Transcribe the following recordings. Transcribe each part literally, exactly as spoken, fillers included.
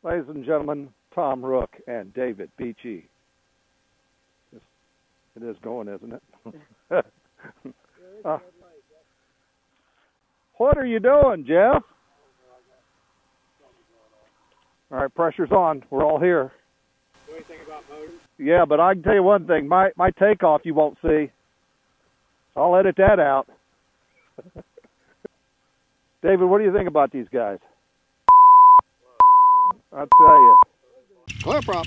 Ladies and gentlemen, Tom Rook and David Beachy. It is going, isn't it? uh, what are you doing, Jeff? All right, pressure's on. We're all here. Do anything about motors? Yeah, but I can tell you one thing. My my takeoff you won't see. I'll edit that out. David, what do you think about these guys? I'll tell you. Clear prop.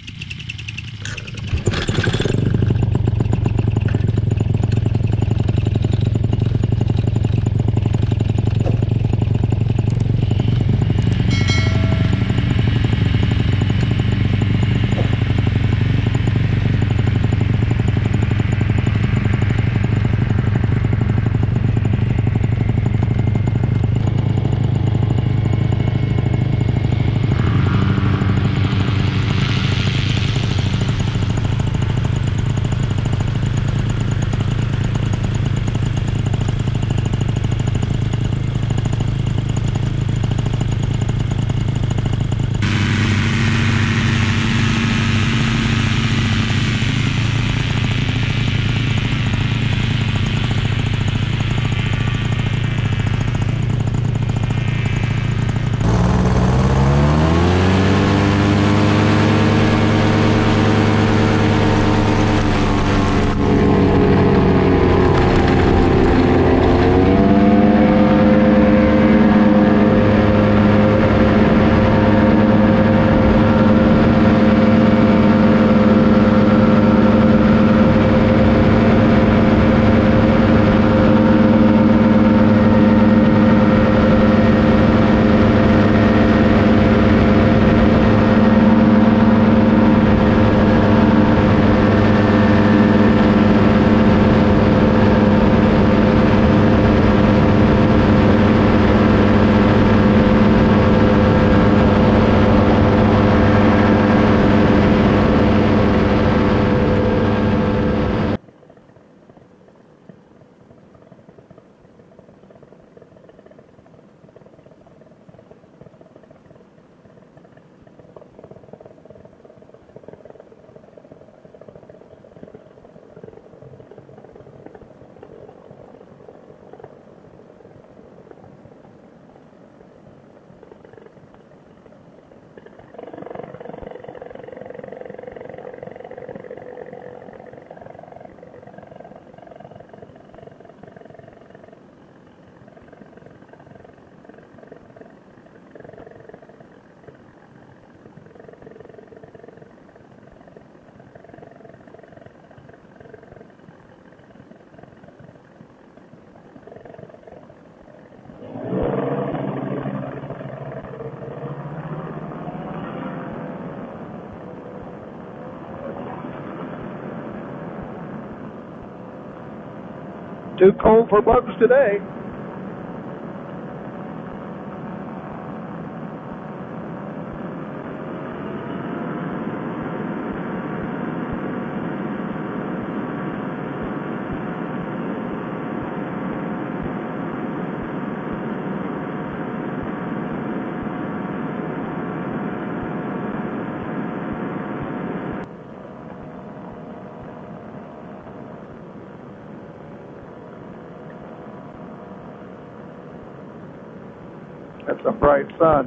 Too cold for bugs today. That's a bright sun.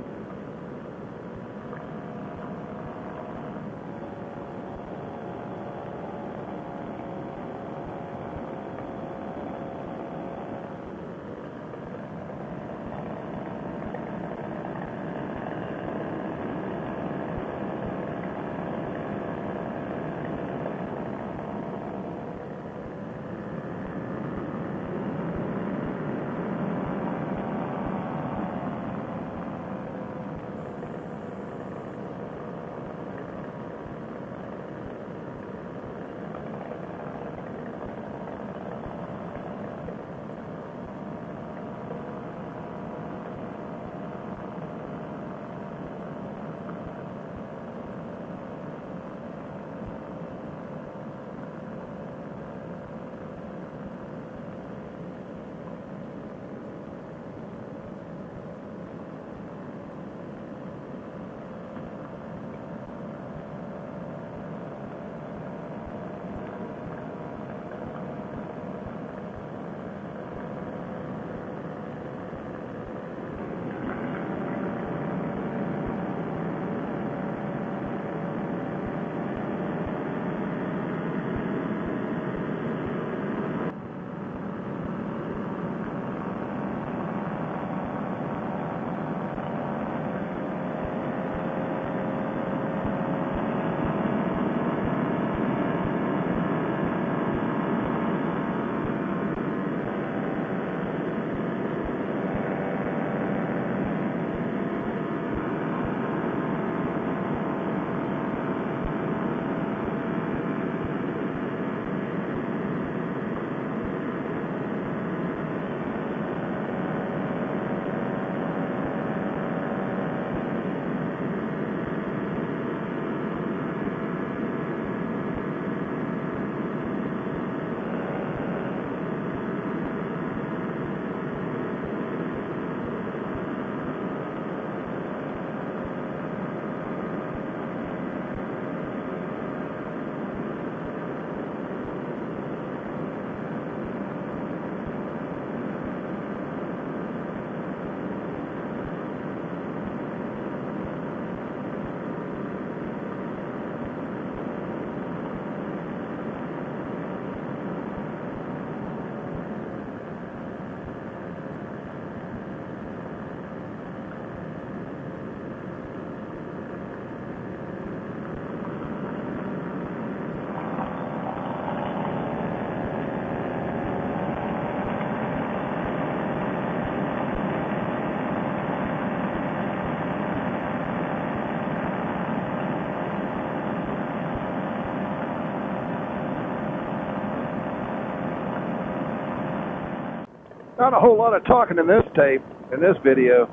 Not a whole lot of talking in this tape, in this video.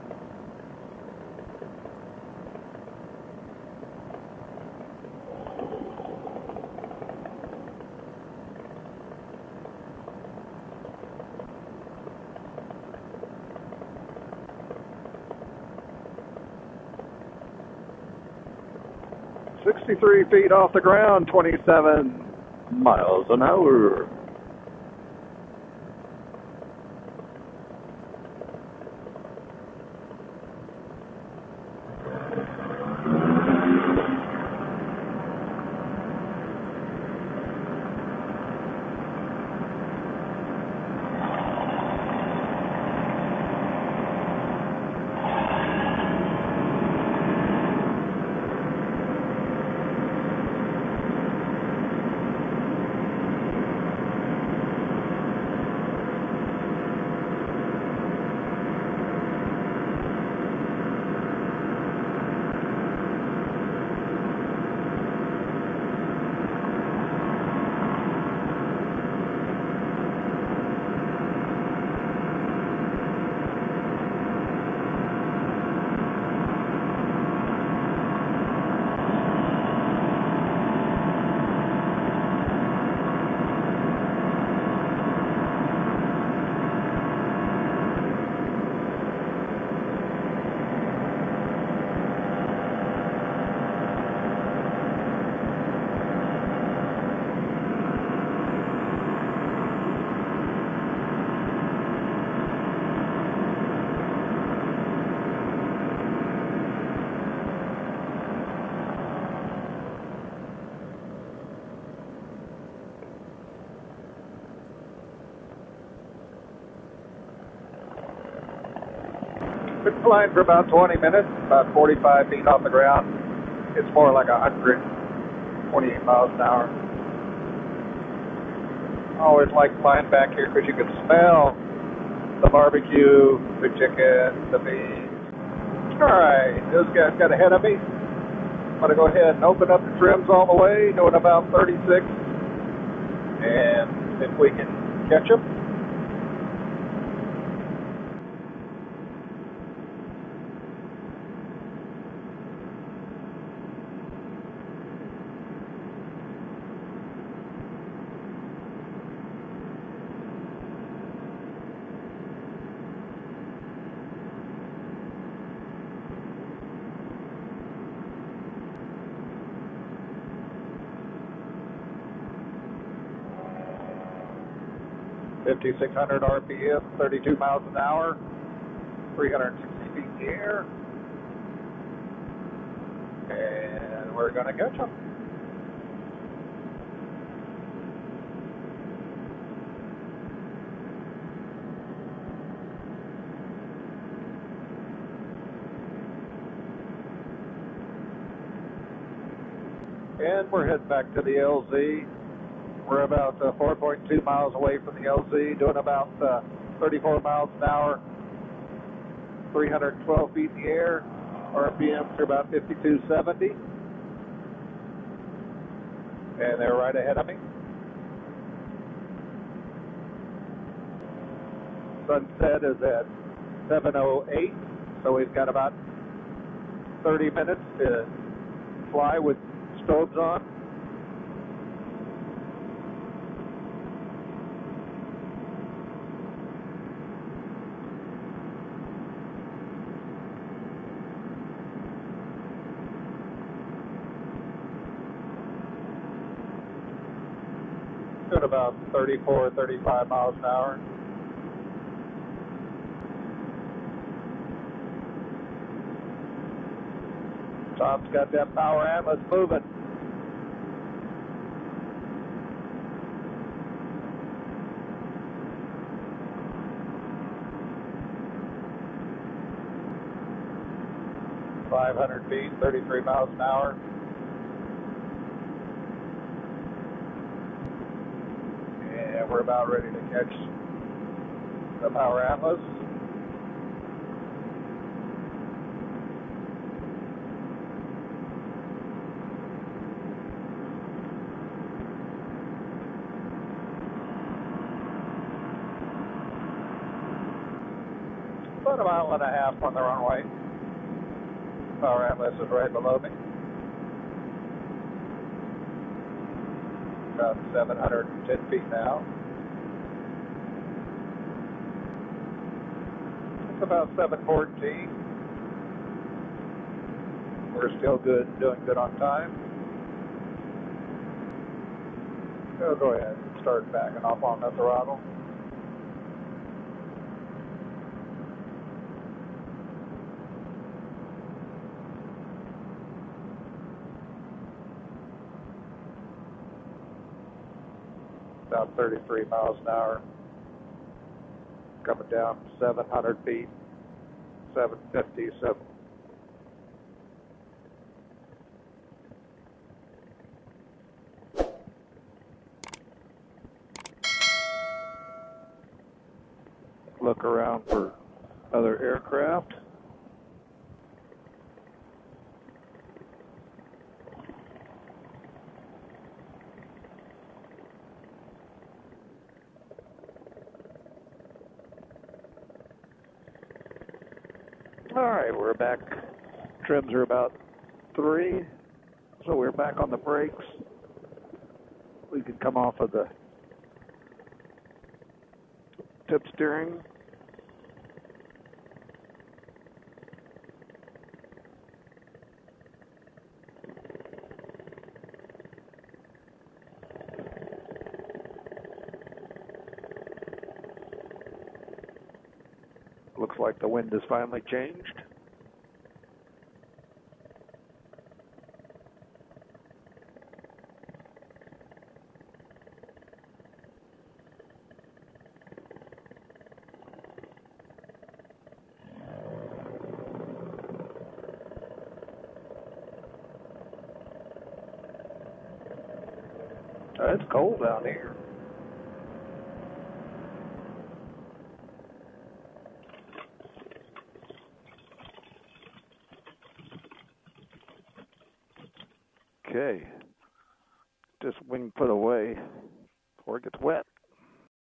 sixty-three feet off the ground, twenty-seven miles an hour. Been flying for about twenty minutes, about forty-five feet off the ground. It's more like one hundred twenty-eight miles an hour. I always like flying back here because you can smell the barbecue, the chicken, the beans. All right, this guy's got ahead of me. I'm going to go ahead and open up the trims all the way, doing about thirty-six. And if we can catch him. fifty-six hundred R P M, thirty-two miles an hour, three hundred sixty feet in the air, and we're going to catch them. And we're heading back to the L Z. We're about uh, four point two miles away from the L Z, doing about uh, thirty-four miles an hour, three hundred twelve feet in the air. R P Ms are about fifty-two seventy. And they're right ahead of me. Sunset is at seven oh eight, so we've got about thirty minutes to fly with strobes on. At about thirty-four, thirty-five miles an hour. Tom's got that power atlas moving. five hundred feet, thirty-three miles an hour. And we're about ready to catch the power atlas. a mile and a half on the runway. Power Atlas is right below me. About seven hundred ten feet now. It's about seven fourteen. We're still good, doing good on time. So go ahead and start backing off on the throttle. About thirty-three miles an hour. Coming down seven hundred feet, seven fifty-seven. Look around for other aircraft. All right, we're back. Trims are about three, so we're back on the brakes. We can come off of the tip steering. Looks like the wind has finally changed. Uh, it's cold down here. Okay, just wing put away before it gets wet.